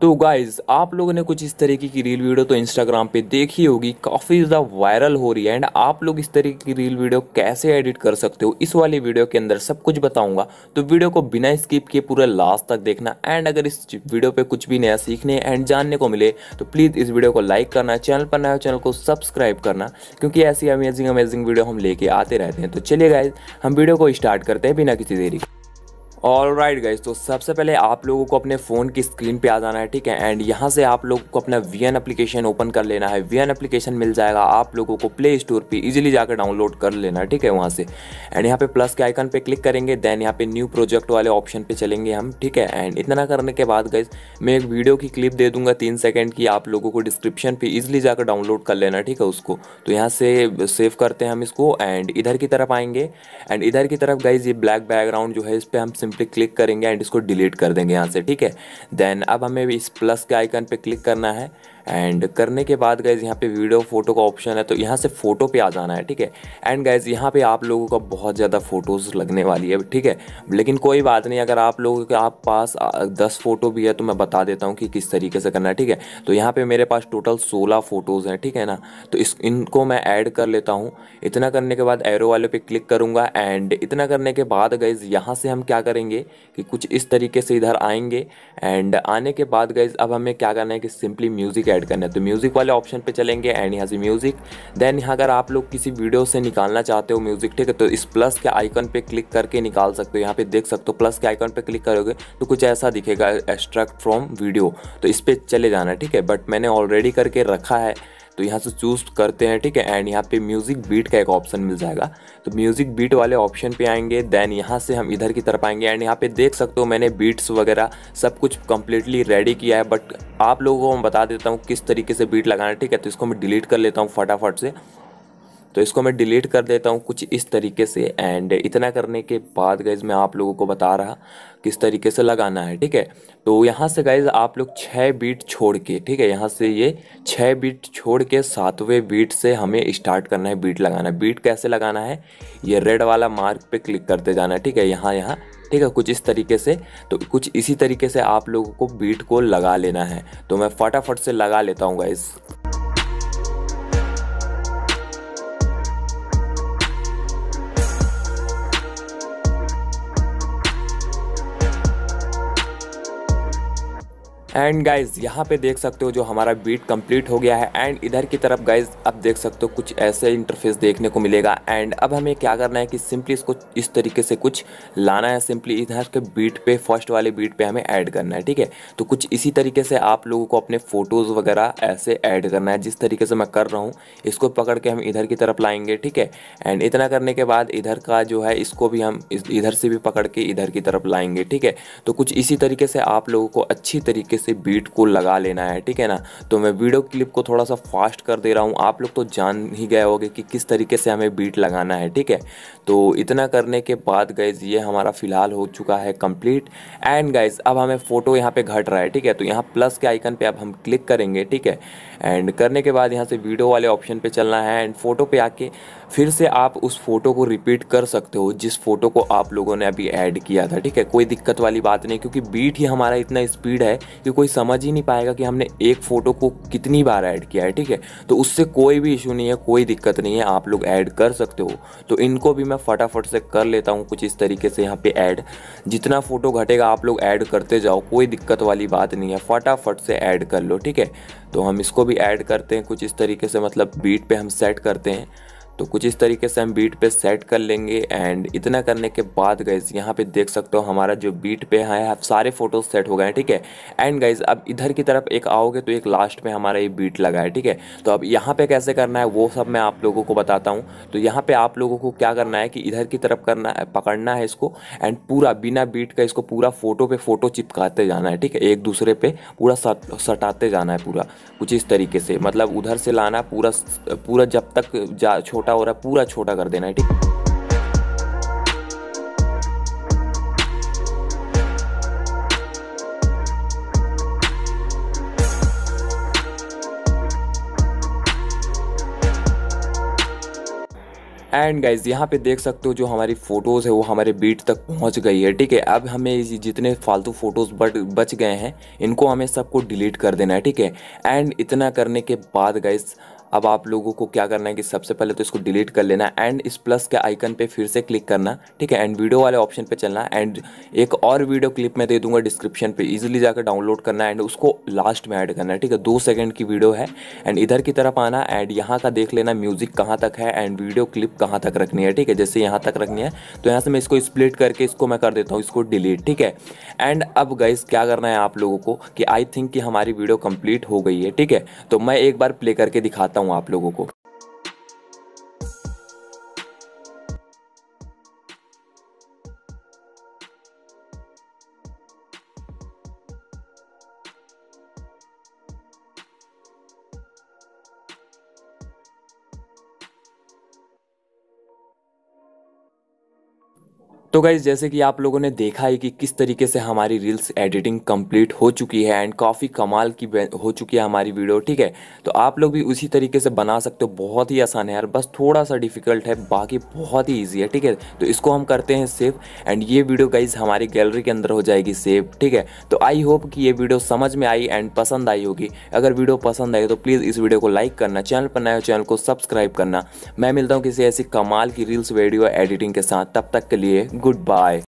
तो गाइज आप लोगों ने कुछ इस तरीके की रील वीडियो तो इंस्टाग्राम पे देखी होगी, काफ़ी ज़्यादा वायरल हो रही है। एंड आप लोग इस तरीके की रील वीडियो कैसे एडिट कर सकते हो, इस वाली वीडियो के अंदर सब कुछ बताऊंगा। तो वीडियो को बिना स्किप किए पूरा लास्ट तक देखना। एंड अगर इस वीडियो पे कुछ भी नया सीखने एंड जानने को मिले तो प्लीज़ इस वीडियो को लाइक करना, चैनल पर नया हो चैनल को सब्सक्राइब करना, क्योंकि ऐसी अमेजिंग अमेजिंग वीडियो हम लेके आते रहते हैं। तो चलिए गाइज हम वीडियो को स्टार्ट करते हैं बिना किसी देरी। ऑल राइट गाइज, तो सबसे पहले आप लोगों को अपने फ़ोन की स्क्रीन पे आ जाना है, ठीक है। एंड यहाँ से आप लोगों को अपना वीएन एप्लीकेशन ओपन कर लेना है। वीएन एप्लीकेशन मिल जाएगा आप लोगों को प्ले स्टोर पे, इजीली जाकर डाउनलोड कर लेना है, ठीक है, वहाँ से। एंड यहाँ पे प्लस के आइकन पे क्लिक करेंगे, देन यहाँ पे न्यू प्रोजेक्ट वाले ऑप्शन पे चलेंगे हम, ठीक है। एंड इतना करने के बाद गाइज मैं एक वीडियो की क्लिप दे दूंगा 3 सेकेंड की, आप लोगों को डिस्क्रिप्शन पे इजीली जाकर डाउनलोड कर लेना, ठीक है, उसको। तो यहाँ से सेव करते हैं हम इसको एंड इधर की तरफ आएंगे। एंड इधर की तरफ गाइज ये ब्लैक बैकग्राउंड जो है इस पर हम सिंपली क्लिक करेंगे एंड इसको डिलीट कर देंगे यहाँ से, ठीक है। देन अब हमें इस प्लस के आइकन पे क्लिक करना है। एंड करने के बाद गाइज यहाँ पे वीडियो फोटो का ऑप्शन है, तो यहाँ से फोटो पे आ जाना है, ठीक है। एंड गाइज यहाँ पे आप लोगों का बहुत ज़्यादा फोटोज़ लगने वाली है, ठीक है। लेकिन कोई बात नहीं, अगर आप लोगों के आप पास 10 फोटो भी है तो मैं बता देता हूँ कि किस तरीके से करना है, ठीक है। तो यहाँ पे मेरे पास टोटल 16 फोटोज़ हैं, ठीक है ना। तो इनको मैं ऐड कर लेता हूँ। इतना करने के बाद एरो वाले पे क्लिक करूँगा। एंड इतना करने के बाद गाइज यहाँ से हम क्या करेंगे कि कुछ इस तरीके से इधर आएंगे। एंड आने के बाद गाइज अब हमें क्या करना है कि सिंपली म्यूज़िक ऐड करना है। तो म्यूज़िक वाले ऑप्शन पे चलेंगे एंड यहाँ से म्यूज़िक। देन यहाँ अगर आप लोग किसी वीडियो से निकालना चाहते हो म्यूज़िक, ठीक है, तो इस प्लस के आइकन पे क्लिक करके निकाल सकते हो। यहाँ पे देख सकते हो प्लस के आइकन पे क्लिक करोगे तो कुछ ऐसा दिखेगा, एक्सट्रैक्ट फ्रॉम वीडियो। तो इस पर चले जाना है, ठीक है। बट मैंने ऑलरेडी करके रखा है तो यहाँ से चूज़ करते हैं, ठीक है। एंड यहाँ पे म्यूज़िक बीट का एक ऑप्शन मिल जाएगा, तो म्यूज़िक बीट वाले ऑप्शन पे आएंगे। देन यहाँ से हम इधर की तरफ आएंगे एंड यहाँ पे देख सकते हो मैंने बीट्स वगैरह सब कुछ कंप्लीटली रेडी किया है। बट आप लोगों को मैं बता देता हूँ किस तरीके से बीट लगाना है, ठीक है। तो इसको मैं डिलीट कर लेता हूँ फटाफट से। तो इसको मैं डिलीट कर देता हूँ कुछ इस तरीके से। एंड इतना करने के बाद गाइज मैं आप लोगों को बता रहा किस तरीके से लगाना है, ठीक है। तो यहाँ से गाइज आप लोग 6 बीट छोड़ के, ठीक है, यहाँ से ये 6 बीट छोड़ के 7वें बीट से हमें स्टार्ट करना है बीट लगाना। बीट कैसे लगाना है, ये रेड वाला मार्क पे क्लिक करते जाना है, ठीक है, यहाँ, ठीक है, कुछ इस तरीके से। तो कुछ इसी तरीके से आप लोगों को बीट को लगा लेना है। तो मैं फटाफट से लगा लेता हूँ गाइज। एंड गाइज यहाँ पे देख सकते हो जो हमारा बीट कंप्लीट हो गया है। एंड इधर की तरफ गाइज अब देख सकते हो कुछ ऐसे इंटरफेस देखने को मिलेगा। एंड अब हमें क्या करना है कि सिंपली इसको इस तरीके से कुछ लाना है, सिंपली इधर के बीट पे, फर्स्ट वाले बीट पे हमें ऐड करना है, ठीक है। तो कुछ इसी तरीके से आप लोगों को अपने फ़ोटोज़ वगैरह ऐसे ऐड करना है, जिस तरीके से मैं कर रहा हूँ। इसको पकड़ के हम इधर की तरफ लाएंगे, ठीक है। एंड इतना करने के बाद इधर का जो है इसको भी हम इधर से भी पकड़ के इधर की तरफ लाएंगे, ठीक है। तो कुछ इसी तरीके से आप लोगों को अच्छी तरीके से बीट को लगा लेना है, ठीक है ना। तो मैं वीडियो क्लिप को थोड़ा सा फास्ट कर दे रहा हूँ, आप लोग तो जान ही गए होंगे कि किस तरीके से हमें बीट लगाना है, ठीक है। तो इतना करने के बाद गाइज ये हमारा फिलहाल हो चुका है कंप्लीट। एंड गाइज अब हमें फ़ोटो यहाँ पे घट रहा है, ठीक है। तो यहाँ प्लस के आइकन पे अब हम क्लिक करेंगे, ठीक है। एंड करने के बाद यहाँ से वीडियो वाले ऑप्शन पे चलना है। एंड फोटो पे आके फिर से आप उस फोटो को रिपीट कर सकते हो जिस फोटो को आप लोगों ने अभी ऐड किया था, ठीक है। कोई दिक्कत वाली बात नहीं, क्योंकि बीट ही हमारा इतना स्पीड है कि कोई समझ ही नहीं पाएगा कि हमने एक फ़ोटो को कितनी बार ऐड किया है, ठीक है। तो उससे कोई भी इशू नहीं है, कोई दिक्कत नहीं है, आप लोग ऐड कर सकते हो। तो इनको भी मैं फटाफट से कर लेता हूँ कुछ इस तरीके से यहाँ पे ऐड। जितना फ़ोटो घटेगा आप लोग ऐड करते जाओ, कोई दिक्कत वाली बात नहीं है, फटाफट से ऐड कर लो, ठीक है। तो हम इसको भी ऐड करते हैं कुछ इस तरीके से, मतलब बीट पे हम सेट करते हैं। तो कुछ इस तरीके से हम बीट पे सेट कर लेंगे। एंड इतना करने के बाद गाइज यहाँ पे देख सकते हो हमारा जो बीट पे है सारे फोटोज सेट हो गए हैं, ठीक है। एंड गाइज अब इधर की तरफ एक आओगे तो एक लास्ट में हमारा ये बीट लगा है, ठीक है। तो अब यहाँ पे कैसे करना है वो सब मैं आप लोगों को बताता हूँ। तो यहाँ पे आप लोगों को क्या करना है कि इधर की तरफ करना है, पकड़ना है इसको एंड पूरा बिना बीट का इसको पूरा फोटो पे फोटो चिपकाते जाना है, ठीक है। एक दूसरे पे पूरा सटाते जाना है पूरा, कुछ इस तरीके से, मतलब उधर से लाना पूरा जब तक छोटा हो रहा है पूरा छोटा कर देना है, ठीक है। एंड गाइज यहाँ पे देख सकते हो जो हमारी फोटोज़ है वो हमारे बीट तक पहुँच गई है, ठीक है। अब हमें जितने फालतू फोटोज़ बच गए हैं इनको हमें सबको डिलीट कर देना है, ठीक है। एंड इतना करने के बाद गाइज अब आप लोगों को क्या करना है कि सबसे पहले तो इसको डिलीट कर लेना एंड इस प्लस के आइकन पे फिर से क्लिक करना, ठीक है। एंड वीडियो वाले ऑप्शन पे चलना एंड एक और वीडियो क्लिप मैं दे दूंगा डिस्क्रिप्शन पे, इजीली जाकर डाउनलोड करना एंड उसको लास्ट में ऐड करना है, ठीक है। 2 सेकंड की वीडियो है एंड इधर की तरफ आना एंड यहाँ का देख लेना म्यूजिक कहाँ तक है एंड वीडियो क्लिप कहाँ तक रखनी है, ठीक है। जैसे यहाँ तक रखनी है तो यहाँ से मैं इसको स्प्लिट करके इसको मैं कर देता हूँ इसको डिलीट, ठीक है। एंड अब गाइस क्या करना है आप लोगों को कि आई थिंक कि हमारी वीडियो कंप्लीट हो गई है, ठीक है। तो मैं एक बार प्ले करके दिखाता हूँ आप लोगों को। तो गाइज़ जैसे कि आप लोगों ने देखा है कि किस तरीके से हमारी रील्स एडिटिंग कंप्लीट हो चुकी है एंड काफ़ी कमाल की हो चुकी है हमारी वीडियो, ठीक है। तो आप लोग भी उसी तरीके से बना सकते हो, बहुत ही आसान है यार, बस थोड़ा सा डिफिकल्ट है, बाकी बहुत ही ईजी है, ठीक है। तो इसको हम करते हैं सेव एंड ये वीडियो गाइज़ हमारी गैलरी के अंदर हो जाएगी सेव, ठीक है। तो आई होप कि ये वीडियो समझ में आई एंड पसंद आई होगी। अगर वीडियो पसंद आई तो प्लीज़ इस वीडियो को लाइक करना, चैनल पर नए हो चैनल को सब्सक्राइब करना। मैं मिलता हूँ किसी ऐसी कमाल की रील्स वीडियो एडिटिंग के साथ, तब तक के लिए गुड बाय।